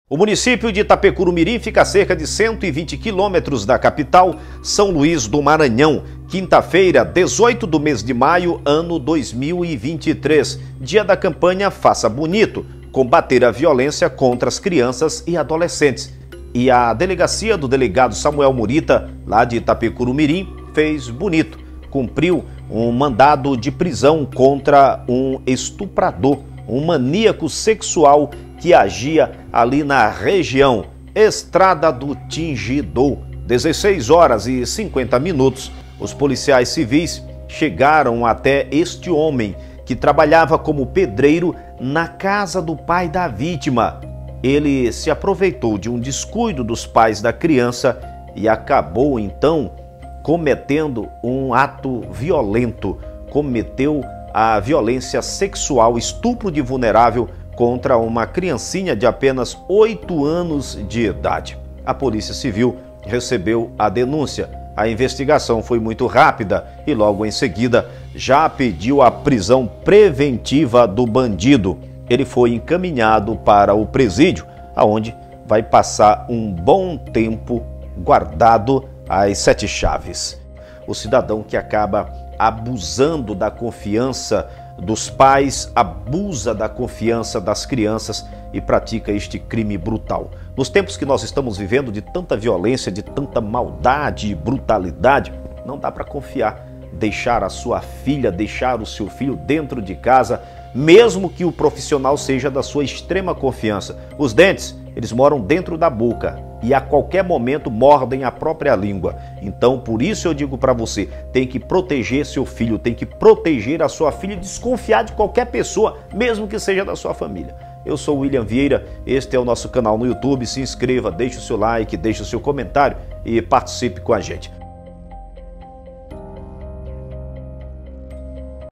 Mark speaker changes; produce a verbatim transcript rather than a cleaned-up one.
Speaker 1: O município de Itapecurumirim fica a cerca de cento e vinte quilômetros da capital, São Luís do Maranhão. Quinta-feira, dezoito do mês de maio, ano dois mil e vinte e três. Dia da campanha Faça Bonito, combater a violência contra as crianças e adolescentes. E a delegacia do delegado Samuel Murita, lá de Itapecurumirim, fez bonito. Cumpriu um mandado de prisão contra um estuprador, um maníaco sexual que agia ali na região. Estrada do Tingidor. dezesseis horas e cinquenta minutos, os policiais civis chegaram até este homem que trabalhava como pedreiro na casa do pai da vítima. Ele se aproveitou de um descuido dos pais da criança e acabou então cometendo um ato violento. Cometeu a violência sexual, estupro de vulnerável contra uma criancinha de apenas oito anos de idade. A Polícia Civil recebeu a denúncia. A investigação foi muito rápida e logo em seguida já pediu a prisão preventiva do bandido. Ele foi encaminhado para o presídio, aonde vai passar um bom tempo guardado às sete chaves. O cidadão que acaba abusando da confiança dos pais, abusa da confiança das crianças e pratica este crime brutal. Nos tempos que nós estamos vivendo, de tanta violência, de tanta maldade e brutalidade, não dá para confiar. Deixar a sua filha, deixar o seu filho dentro de casa, mesmo que o profissional seja da sua extrema confiança. Os dentes, eles moram dentro da boca e a qualquer momento mordem a própria língua. Então, por isso eu digo para você, tem que proteger seu filho, tem que proteger a sua filha e desconfiar de qualquer pessoa, mesmo que seja da sua família. Eu sou o William Vieira, este é o nosso canal no YouTube, se inscreva, deixe o seu like, deixe o seu comentário e participe com a gente.